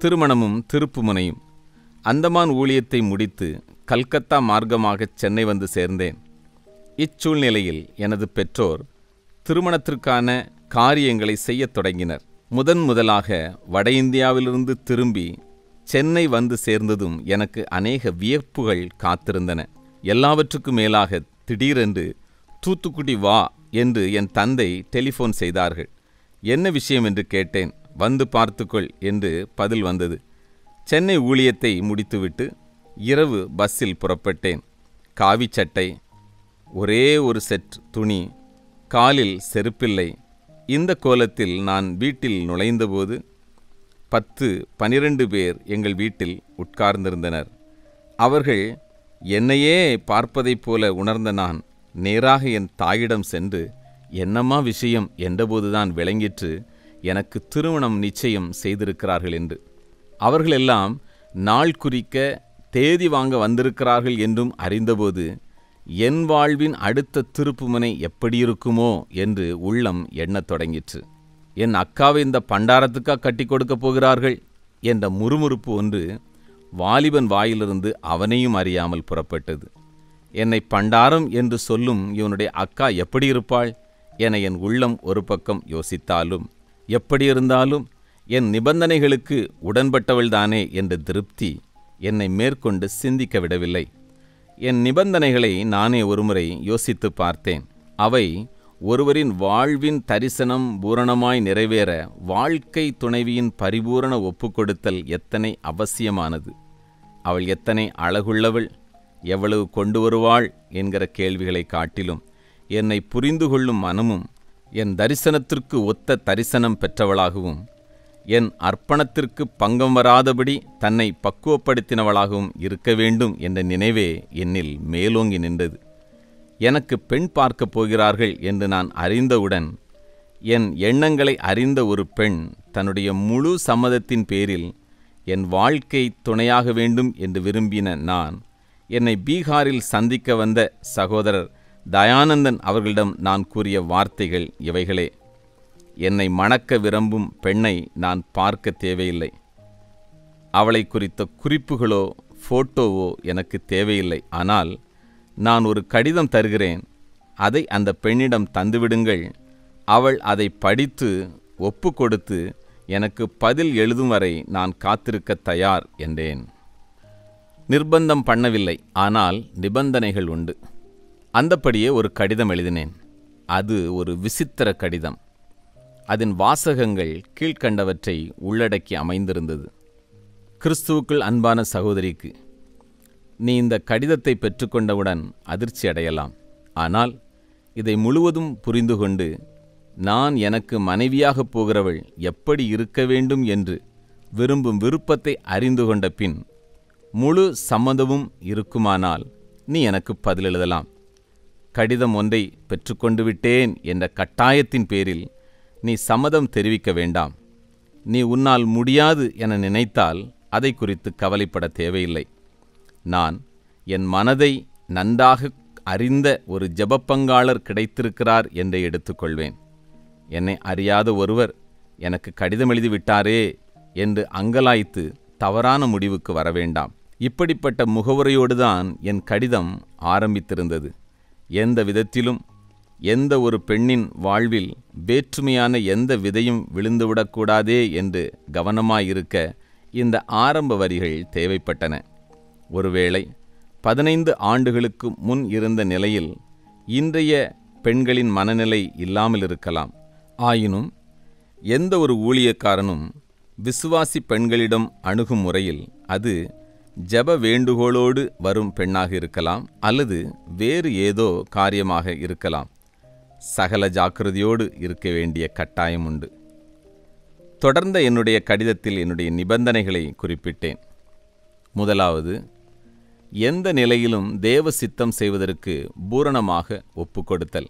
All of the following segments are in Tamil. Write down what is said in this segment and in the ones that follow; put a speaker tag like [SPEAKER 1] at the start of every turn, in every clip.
[SPEAKER 1] திருமணமும் திருப்புமுனையும். அந்தமான் ஊழியத்தை முடித்து கல்கத்தா மார்க்கமாக சென்னை வந்து சேர்ந்தேன். இச்சூழ்நிலையில் எனது பெற்றோர் திருமணத்திற்கான காரியங்களை செய்யத் தொடங்கினர். முதலாக வட இந்தியாவிலிருந்து திரும்பி சென்னை வந்து சேர்ந்ததும் எனக்கு அநேக வியப்புகள் காத்திருந்தன. எல்லாவற்றுக்கும் மேலாக திடீரென்று தூத்துக்குடி வா என்று என் தந்தை டெலிஃபோன் செய்தார்கள். என்ன விஷயம் என்று கேட்டேன். வந்து பார்த்துக்கொள் என்று பதில் வந்தது. சென்னை ஊழியத்தை முடித்துவிட்டு இரவு பஸ்ஸில் புறப்பட்டேன். காவி சட்டை, ஒரே ஒரு செட் துணி, காலில் செருப்பில்லை. இந்த கோலத்தில் நான் வீட்டில் நுழைந்தபோது 10-12 பேர் எங்கள் வீட்டில் உட்கார்ந்திருந்தனர். அவர்கள் என்னையே பார்ப்பதைப் போல உணர்ந்த நான் நேராக என் தாயிடம் சென்று, என்னம்மா விஷயம் என்றபோதுதான் விளங்கிற்று எனக்கு திருமணம் நிச்சயம் செய்திருக்கிறார்கள் என்று. அவர்களெல்லாம் நாள் குறிக்க தேதி வாங்க வந்திருக்கிறார்கள் என்றும் அறிந்தபோது என் வாழ்வின் அடுத்த திருப்புமுனை எப்படியிருக்குமோ என்று உள்ளம் எண்ணத் தொடங்கிற்று. என் அக்காவை இந்த பண்டாரத்துக்கா கட்டி கொடுக்கப் போகிறார்கள் என்ற முறுமுறுப்பு ஒன்று வாலிபன் வாயிலிருந்து அவனையும் அறியாமல் புறப்பட்டது. என்னை பண்டாரம் என்று சொல்லும் இவனுடைய அக்கா எப்படி இருப்பாள் என என் உள்ளம் ஒரு பக்கம் யோசித்தாலும், எப்படியிருந்தாலும் என் நிபந்தனைகளுக்கு உடன்பட்டவள்தானே என்ற திருப்தி என்னை மேற்கொண்டு சிந்திக்க விடவில்லை. என் நிபந்தனைகளை நானே ஒருமுறை யோசித்து பார்த்தேன். அவை ஒருவரின் வாழ்வின் தரிசனம் பூரணமாய் நிறைவேற வாழ்க்கை துணைவியின் பரிபூரண ஒப்புக்கொடுத்தல் எத்தனை அவசியமானது, அவள் எத்தனை அழகுள்ளவள், எவ்வளவு கொண்டு வருவாள் என்கிற கேள்விகளை காட்டிலும் என்னை புரிந்து கொள்ளும் மனமும் என் தரிசனத்திற்கு ஒத்த தரிசனம் பெற்றவளாகவும் என் அர்ப்பணத்திற்கு பங்கம் வராதபடி தன்னை பக்குவப்படுத்தினவளாகவும் இருக்க வேண்டும் என்ற நினைவே என்னில் மேலோங்கி நின்றது. எனக்கு பெண் பார்க்கப் போகிறார்கள் என்று நான் அறிந்தவுடன் என் எண்ணங்களை அறிந்த ஒரு பெண் தன்னுடைய முழு சம்மதத்தின் பேரில் என் வாழ்க்கை துணையாக வேண்டும் என்று விரும்பின நான் என்னை பீகாரில் சந்திக்க வந்த சகோதரர் தயானந்தன் அவர்களிடம் நான் கூறிய வார்த்தைகள் இவைகளே: என்னை மணக்க விரும்பும் பெண்ணை நான் பார்க்க தேவையில்லை. அவளை குறித்த குறிப்புகளோ ஃபோட்டோவோ எனக்கு தேவையில்லை. ஆனால் நான் ஒரு கடிதம் தருகிறேன், அதை அந்த பெண்ணிடம் தந்துவிடுங்கள். அவள் அதை படித்து ஒப்பு கொடுத்து எனக்கு பதில் எழுதும் வரை நான் காத்திருக்க தயார் என்றேன். நிர்பந்தம் பண்ணவில்லை, ஆனால் நிபந்தனைகள் உண்டு. அந்தப்படியே ஒரு கடிதம் எழுதினேன். அது ஒரு விசித்திர கடிதம். அதன் வாசகங்கள் கீழ்க்கண்டவற்றை உள்ளடக்கி அமைந்திருந்தது. கிறிஸ்துவுக்குள் அன்பான சகோதரிக்கு, நீ இந்த கடிதத்தை பெற்றுக்கொண்டவுடன் அதிர்ச்சி அடையலாம். ஆனால் இதை முழுவதும் புரிந்து கொண்டு நான் எனக்கு மனைவியாகப் போகிறவள் எப்படி இருக்க வேண்டும் என்று விரும்பும் விருப்பத்தை அறிந்து கொண்ட பின் முழு சம்மதமும் இருக்குமானால் நீ எனக்கு பதில் எழுதலாம். கடிதம் ஒன்றை பெற்றுக்கொண்டு விட்டேன் என்ற கட்டாயத்தின் பேரில் நீ சம்மதம் தெரிவிக்க வேண்டாம். நீ உன்னால் முடியாது என நினைத்தால் அதை குறித்து கவலைப்பட தேவையில்லை. நான் என் மனதை நன்றாக அறிந்த ஒரு ஜெபப்பங்காளர் கிடைத்திருக்கிறார் என்று எடுத்துக்கொள்வேன். என்னை அறியாத ஒருவர் எனக்கு கடிதம் எழுதிவிட்டாரே என்று அங்கலாய்த்து தவறான முடிவுக்கு வர வேண்டாம். இப்படிப்பட்ட முகவுரையோடுதான் என் கடிதம் ஆரம்பித்திருந்தது. எந்த விதத்திலும் எந்த ஒரு பெண்ணின் வாழ்வில் வேற்றுமையான எந்த விதையும் விழுந்துவிடக்கூடாதே என்று கவனமாயிருக்க இந்த ஆரம்ப வரிகள் தேவைப்பட்டன. ஒருவேளை 15 ஆண்டுகளுக்கு முன் இருந்த நிலையில் இன்றைய பெண்களின் மனநிலை இல்லாமல் இருக்கலாம். ஆயினும் எந்த ஒரு ஊழியக்காரனும் விசுவாசி பெண்களிடம் அணுகும் முறையில் அது ஜெப வேண்டுகோளோடு வரும் பெண்ணாக இருக்கலாம், அல்லது வேறு ஏதோ காரியமாக இருக்கலாம். சகல ஜாக்கிரதையோடு இருக்க வேண்டிய கட்டாயம் உண்டு. தொடர்ந்த என்னுடைய கடிதத்தில் என்னுடைய நிபந்தனைகளை குறிப்பிட்டேன். முதலாவது, எந்த நிலையிலும் தேவ சித்தம் செய்வதற்கு பூரணமாக ஒப்புக்கொடுத்தல்.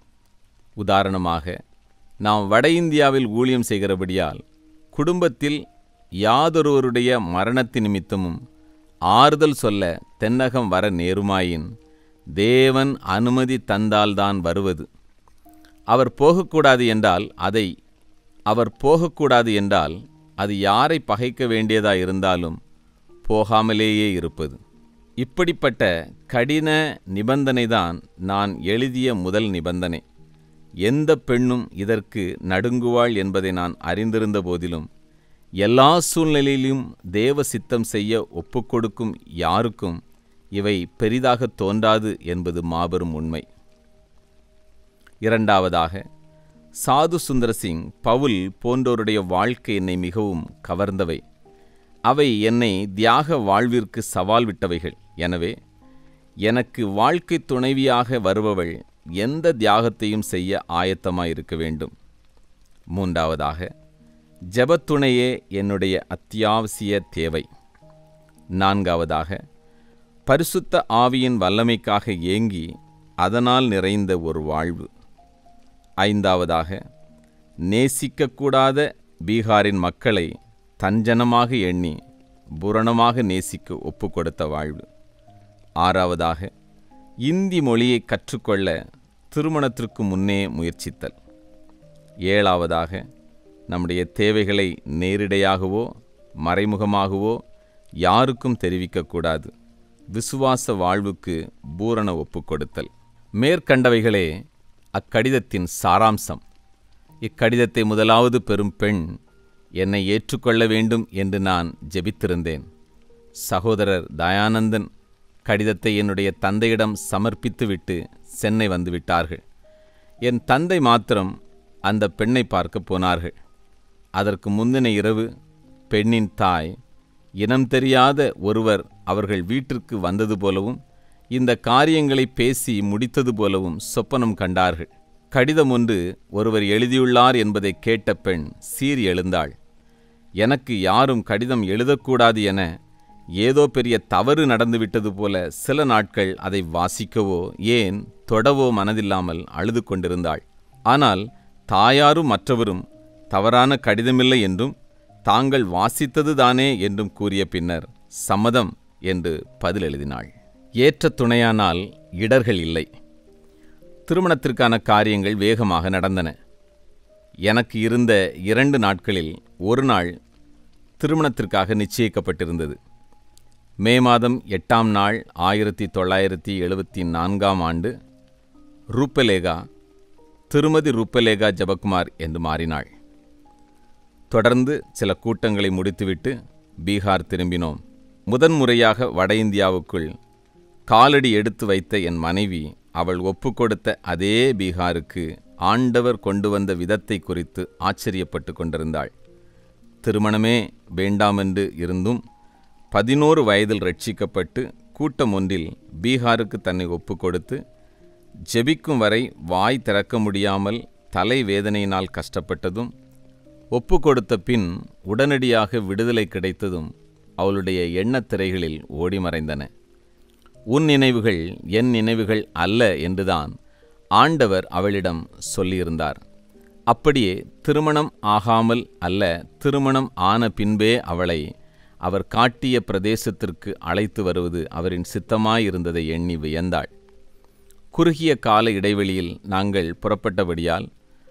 [SPEAKER 1] உதாரணமாக, நாம் வட இந்தியாவில் ஊழியம் செய்கிறபடியால் குடும்பத்தில் யாதொருவருடைய மரணத்தின் நிமித்தமும் ஆறுதல் சொல்ல தென்னகம் வர நேருமாயின் தேவன் அனுமதி தந்தால்தான் வருவது. அவர் போகக்கூடாது என்றால் அது யாரை பகைக்க வேண்டியதாயிருந்தாலும் போகாமலேயே இருப்பது. இப்படிப்பட்ட கடின நிபந்தனைதான் நான் எழுதிய முதல் நிபந்தனை. எந்த பெண்ணும் இதற்கு நடுங்குவாள் என்பதை நான் அறிந்திருந்த போதிலும் எல்லா சூழ்நிலையிலும் தேவ சித்தம் செய்ய ஒப்புக்கொடுக்கும் யாருக்கும் இவை பெரிதாக தோன்றாது என்பது மாபெரும் உண்மை. இரண்டாவதாக, சாது சுந்தர சிங், பவுல் போன்றோருடைய வாழ்க்கை என்னை மிகவும் கவர்ந்தவை. அவை என்னை தியாக வாழ்விற்கு சவால் விட்டவைகள். எனவே எனக்கு வாழ்க்கை துணைவியாக வருபவள் எந்த தியாகத்தையும் செய்ய ஆயத்தமாயிருக்க வேண்டும். மூன்றாவதாக, ஜெபத்துணையே என்னுடைய அத்தியாவசிய தேவை. நான்காவதாக, பரிசுத்த ஆவியின் வல்லமைக்காக ஏங்கி அதனால் நிறைந்த ஒரு வாழ்வு. ஐந்தாவதாக, நேசிக்கக்கூடாத பீகாரின் மக்களை தஞ்சனமாக எண்ணி பூரணமாக நேசிக்க ஒப்புக்கொடுத்த வாழ்வு. ஆறாவதாக, இந்தி மொழியை கற்றுக்கொள்ள திருமணத்திற்கு முன்னே முயற்சித்தல். ஏழாவதாக, நம்முடைய தேவைகளை நேரிடையாகவோ மறைமுகமாகவோ யாருக்கும் தெரிவிக்கக்கூடாது. விசுவாச வாழ்வுக்கு பூரண ஒப்புக்கொடுத்தல். மேற்கண்டவைகளே அக்கடிதத்தின் சாராம்சம். இக்கடிதத்தை முதலாவது பெறும் பெண் என்னை ஏற்றுக்கொள்ள வேண்டும் என்று நான் ஜெபித்திருந்தேன். சகோதரர் தயானந்தன் கடிதத்தை என்னுடைய தந்தையிடம் சமர்ப்பித்துவிட்டு சென்னை வந்துவிட்டார்கள். என் தந்தை மாத்திரம் அந்த பெண்ணை பார்க்க போனார்கள். அதற்கு முந்தின இரவு பெண்ணின் தாய் இனம் தெரியாத ஒருவர் அவர்கள் வீட்டிற்கு வந்தது போலவும் இந்த காரியங்களை பேசி முடித்தது போலவும் சொப்பனம் கண்டார்கள். கடிதம் ஒன்று ஒருவர் எழுதியுள்ளார் என்பதை கேட்ட பெண் சீறி எழுந்தாள். எனக்கு யாரும் கடிதம் எழுதக்கூடாது என ஏதோ பெரிய தவறு நடந்துவிட்டது போல சில நாட்கள் அதை வாசிக்கவோ ஏன் தொடவோ மனதில்லாமல் அழுது கொண்டிருந்தாள். ஆனால் தாயாரும் மற்றவரும் தவறான கடிதமில்லை என்றும் தாங்கள் வாசித்தது தானே என்றும் கூறிய பின்னர் சம்மதம் என்று பதில் எழுதினாள். ஏற்ற துணையானால் இடர்கள் இல்லை. திருமணத்திற்கான காரியங்கள் வேகமாக நடந்தன. எனக்கு இருந்த 2 நாட்களில் ஒரு நாள் திருமணத்திற்காக நிச்சயிக்கப்பட்டிருந்தது. மே மாதம் 8ஆம் நாள் 1974ஆம் ஆண்டு ரூபலேகா திருமதி ரூபலேகா ஜெபக்குமார் என்று மாறினாள். தொடர்ந்து சில கூட்டங்களை முடித்துவிட்டு பீகார் திரும்பினோம். முதன்முறையாக வட இந்தியாவுக்குள் காலடி எடுத்து வைத்த என் மனைவி அவள் ஒப்புக்கொடுத்த அதே பீகாருக்கு ஆண்டவர் கொண்டு வந்த விதத்தை குறித்து ஆச்சரியப்பட்டு கொண்டிருந்தாள். திருமணமே வேண்டாமென்று இருந்தும் 11 வயதில் ரட்சிக்கப்பட்டு கூட்டம் ஒன்றில் பீகாருக்கு தன்னை ஒப்புக்கொடுத்து ஜெபிக்கும் வரை வாய் திறக்க முடியாமல் தலை வேதனையினால் கஷ்டப்பட்டதும் ஒப்புக்கொடுத்த பின் உடனடியாக விடுதலை கிடைத்ததும் அவளுடைய எண்ணத்திரைகளில் ஓடி மறைந்தன. உன் நினைவுகள் என் நினைவுகள் அல்ல என்றுதான் ஆண்டவர் அவளிடம் சொல்லியிருந்தார். அப்படியே திருமணம் ஆகாமல் அல்ல, திருமணம் ஆன பின்பே அவளை அவர் காட்டிய பிரதேசத்திற்கு அழைத்து வருவது அவரின் சித்தமாயிருந்ததை எண்ணி வியந்தாள். குறுகிய கால இடைவெளியில் நாங்கள் புறப்பட்டபடியால்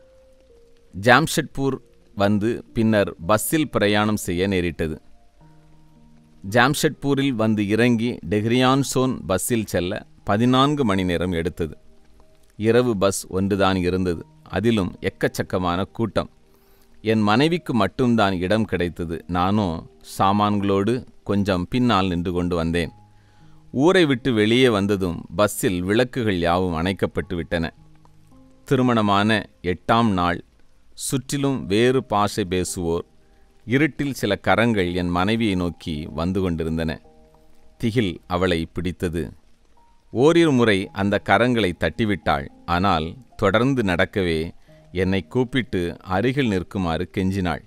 [SPEAKER 1] ஜாம்ஷெட்பூர் வந்து பின்னர் பஸ்ஸில் பிரயாணம் செய்ய நேரிட்டது. ஜாம்ஷெட்பூரில் வந்து இறங்கி டெஹ்ரியான்சோன் பஸ்ஸில் செல்ல 14 மணி நேரம் எடுத்தது. இரவு பஸ் ஒன்றுதான் இருந்தது. அதிலும் எக்கச்சக்கமான கூட்டம். என் மனைவிக்கு மட்டும்தான் இடம் கிடைத்தது. நானும் சாமான்களோடு கொஞ்சம் பின்னால் நின்று கொண்டு வந்தேன். ஊரை விட்டு வெளியே வந்ததும் பஸ்ஸில் விளக்குகள் யாவும் அணைக்கப்பட்டு விட்டன. திருமணமான 8ஆம் நாள். சுற்றிலும் வேறு பாஷை பேசுவோர். இருட்டில் சில கரங்கள் என் மனைவியை நோக்கி வந்து கொண்டிருந்தன. திகில் அவளை பிடித்தது. ஓரிரு முறை அந்த கரங்களை தட்டிவிட்டாள். ஆனால் தொடர்ந்து நடக்கவே என்னை கூப்பிட்டு அருகில் நிற்குமாறு கெஞ்சினாள்.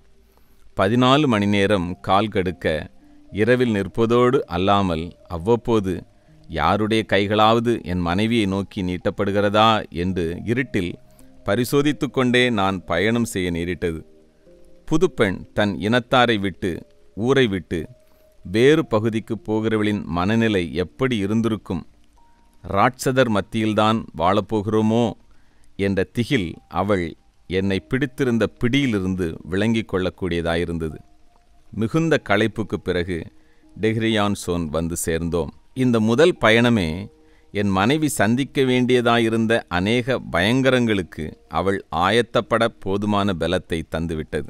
[SPEAKER 1] 14 மணி நேரம் கால் கடுக்க இரவில் நிற்பதோடு அல்லாமல் அவ்வப்போது யாருடைய கைகளாவது என் மனைவியை நோக்கி நீட்டப்படுகிறதா என்று இருட்டில் பரிசோதித்து கொண்டே நான் பயணம் செய்ய நேரிட்டது. புதுப்பெண் தன் இனத்தாரை விட்டு ஊரை விட்டு வேறு பகுதிக்கு போகிறவளின் மனநிலை எப்படி இருந்திருக்கும்? ராட்சதர் மத்தியில்தான் வாழப்போகிறோமோ என்ற திகில் அவள் என்னை பிடித்திருந்த பிடியிலிருந்து விளங்கி கொள்ளக்கூடியதாயிருந்தது. மிகுந்த களைப்புக்கு பிறகு டெஹ்ரியான்சோன் வந்து சேர்ந்தோம். இந்த முதல் பயணமே என் மனைவி சந்திக்க வேண்டியதாயிருந்த அநேக பயங்கரங்களுக்கு அவள் ஆயத்தப்பட போதுமான பலத்தை தந்துவிட்டது.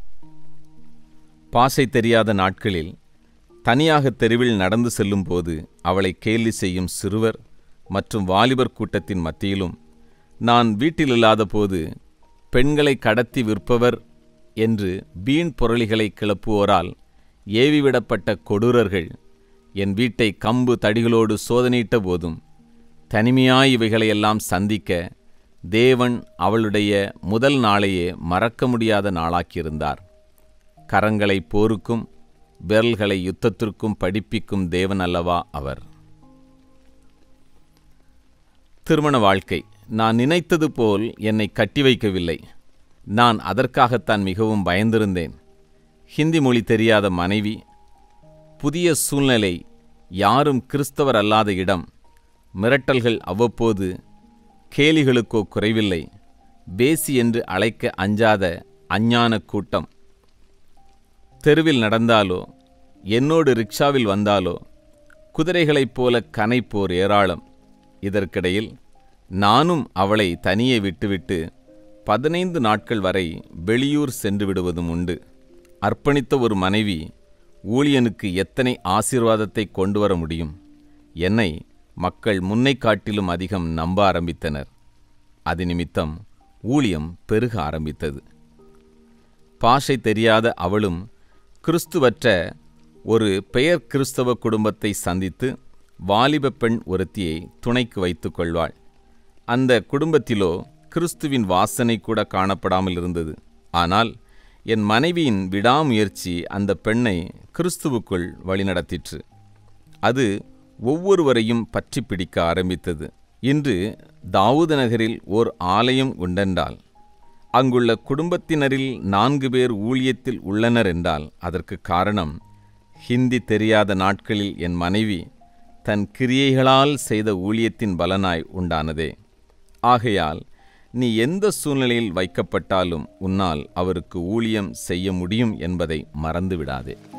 [SPEAKER 1] பாஷை தெரியாத நாட்களில் தனியாக தெருவில் நடந்து செல்லும்போது அவளை கேலி செய்யும் சிறுவர் மற்றும் வாலிபர் கூட்டத்தின் மத்தியிலும், நான் வீட்டிலில்லாத போது பெண்களை கடத்தி விற்பவர் என்று வீண் புரளிகளை கிளப்புவோரால் ஏவிவிடப்பட்ட கொடூரர்கள் என் வீட்டை கம்பு தடிகளோடு சோதனையிட்ட போதும் தனிமையாய் இவைகளையெல்லாம் சந்திக்க தேவன் அவளுடைய முதல் நாளையே மறக்க முடியாத நாளாக்கியிருந்தார். கரங்களை போருக்கும் விரல்களை யுத்தத்திற்கும் படிப்பிக்கும் தேவன் அல்லவா அவர். திருமண வாழ்க்கை நான் நினைத்தது போல் என்னை கட்டி வைக்கவில்லை. நான் அதற்காகத்தான் மிகவும் பயந்திருந்தேன். ஹிந்தி மொழி தெரியாத மனைவி, புதிய சூழ்நிலை, யாரும் கிறிஸ்தவர் அல்லாத இடம், மிரட்டல்கள் அவ்வப்போது, கேலிகளுக்கோ குறைவில்லை, பேசி என்று அழைக்க அஞ்சாத அஞ்ஞான கூட்டம். தெருவில் நடந்தாலோ என்னோடு ரிக்ஷாவில் வந்தாலோ குதிரைகளைப் போல கனைப்போர் ஏராளம். இதற்கிடையில் நானும் அவளை தனியே விட்டுவிட்டு 15 நாட்கள் வரை வெளியூர் சென்று விடுவதும் உண்டு. அர்ப்பணித்த ஒரு மனைவி ஊழியனுக்கு எத்தனை ஆசீர்வாதத்தை கொண்டு வர முடியும்? என்னை மக்கள் முன்னை காட்டிலும் அதிகம் நம்ப ஆரம்பித்தனர். அது நிமித்தம் ஊழியம் பெருக ஆரம்பித்தது. பாஷை தெரியாத அவளும் கிறிஸ்துவற்ற ஒரு பெயர் கிறிஸ்தவ குடும்பத்தை சந்தித்து வாலிப பெண் ஒருத்தியை துணைக்கு வைத்து கொள்வாள். அந்த குடும்பத்திலோ கிறிஸ்துவின் வாசனை கூட காணப்படாமல் இருந்தது. ஆனால் என் மனைவியின் விடாமுயற்சி அந்த பெண்ணை கிறிஸ்துவுக்குள் வழிநடத்திற்று. அது ஒவ்வொருவரையும் பற்றி பிடிக்க ஆரம்பித்தது. இன்று தாவூது நகரில் ஓர் ஆலயம் உண்டென்றால், அங்குள்ள குடும்பத்தினரில் 4 பேர் ஊழியத்தில் உள்ளனர் என்றால், அதற்கு காரணம் ஹிந்தி தெரியாத நாட்களில் என் மனைவி தன் கிரியைகளால் செய்த ஊழியத்தின் பலனாய் உண்டானதே. ஆகையால் நீ எந்த சூழ்நிலையில் வைக்கப்பட்டாலும் உன்னால் அவருக்கு ஊழியம் செய்ய முடியும் என்பதை மறந்துவிடாதே.